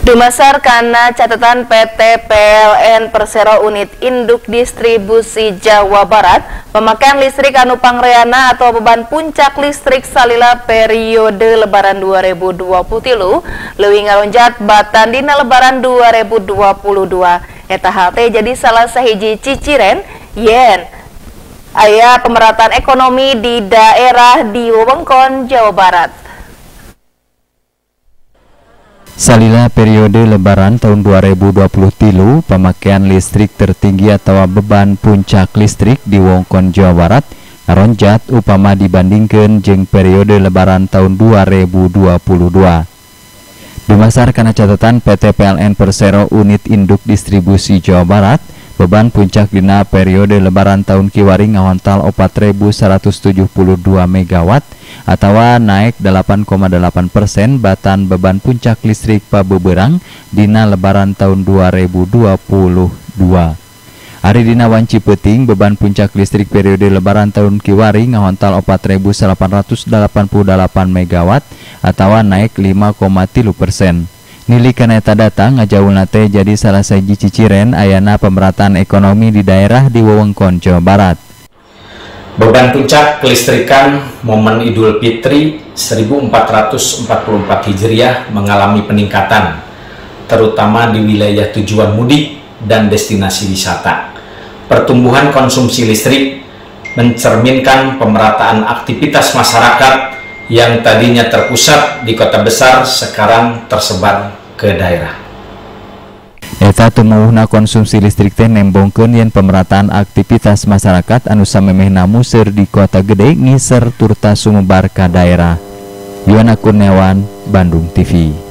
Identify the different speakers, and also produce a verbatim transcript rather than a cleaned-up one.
Speaker 1: Dumasar karena catatan P T P L N Persero Unit Induk Distribusi Jawa Barat, pemakaian listrik anu pangreana atau beban puncak listrik salila periode Lebaran dua ribu dua puluh tilu leuwih ngaronjat batan dina Lebaran dua ribu dua puluh dua. Eta hal teh jadi salah sahiji ciciren yen aya pemerataan ekonomi di daerah di wewengkon Jawa Barat.
Speaker 2: Salila periode Lebaran tahun dua ribu dua puluh tilu, pemakaian listrik tertinggi atau beban puncak listrik di wewengkon Jawa Barat ngaronjat upama dibandingkan jeung periode Lebaran tahun dua ribu dua puluh dua. Dumasar kana catatan P T P L N Persero Unit Induk Distribusi Jawa Barat, beban puncak dina periode Lebaran tahun kiwari ngahontal opat ribu seratus tujuh puluh dua megawatt atau naik delapan koma delapan persen batan beban puncak listrik pabeberang dina Lebaran tahun dua ribu dua puluh dua. Ari dina wanci peuting beban puncak listrik periode Lebaran tahun kiwari ngahontal opat ribu delapan ratus delapan puluh delapan megawatt atau naik lima koma tilu persen. Nili kana eta data ngajaulna teh jadi salah sahiji ciciren ayana pemerataan ekonomi di daerah di wewengkon Jawa Barat.
Speaker 3: Beban puncak kelistrikan momen Idul Fitri seribu empat ratus empat puluh empat Hijriah mengalami peningkatan, terutama di wilayah tujuan mudik dan destinasi wisata. Pertumbuhan konsumsi listrik mencerminkan pemerataan aktivitas masyarakat yang tadinya terpusat di kota besar sekarang tersebar ke daerah.
Speaker 2: Eta tumuhna konsumsi listrik teh nembongkeun yen pemerataan aktivitas masyarakat anu samemehna museur di kota gede ngiser turta sumebar ka daerah. Yuana Kurniawan, Bandung T V.